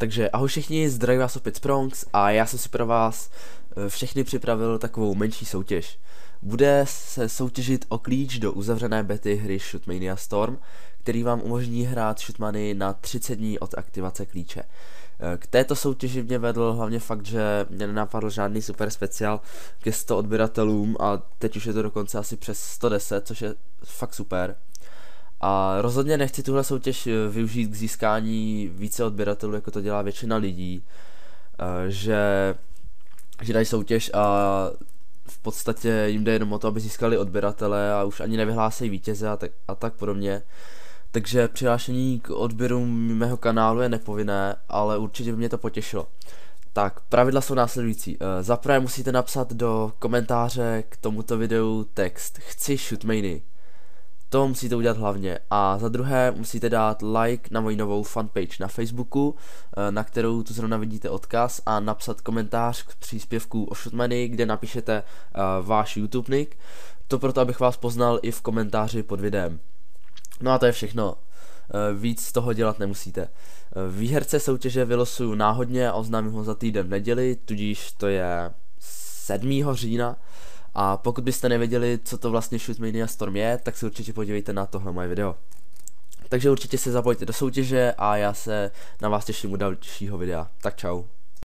Takže ahoj všichni, zdraví vás opět z Bronx a já jsem si pro vás všechny připravil takovou menší soutěž. Bude se soutěžit o klíč do uzavřené bety hry Shootmania Storm, který vám umožní hrát shootmany na 30 dní od aktivace klíče. K této soutěži mě vedl hlavně fakt, že mě nenapadl žádný super speciál ke 100 odběratelům a teď už je to dokonce asi přes 110, což je fakt super. A rozhodně nechci tuhle soutěž využít k získání více odběratelů, jako to dělá většina lidí, že dají soutěž a v podstatě jim jde jenom o to, aby získali odběratele a už ani nevyhlásejí vítěze a tak podobně. Takže přihlášení k odběrům mého kanálu je nepovinné, ale určitě by mě to potěšilo. Tak, pravidla jsou následující. Za prvé musíte napsat do komentáře k tomuto videu text Chci Shootmany. To musíte udělat hlavně. A za druhé musíte dát like na moji novou fanpage na Facebooku, na kterou tu zrovna vidíte odkaz, a napsat komentář k příspěvku o Shootmany, kde napíšete váš YouTube nick. To proto, abych vás poznal i v komentáři pod videem. No a to je všechno. Víc z toho dělat nemusíte. Výherce soutěže vylosuju náhodně a oznámím ho za týden v neděli, tudíž to je 7. října. A pokud byste nevěděli, co to vlastně Shootmania Storm je, tak se určitě podívejte na tohle moje video. Takže určitě se zapojte do soutěže a já se na vás těším u dalšího videa. Tak čau.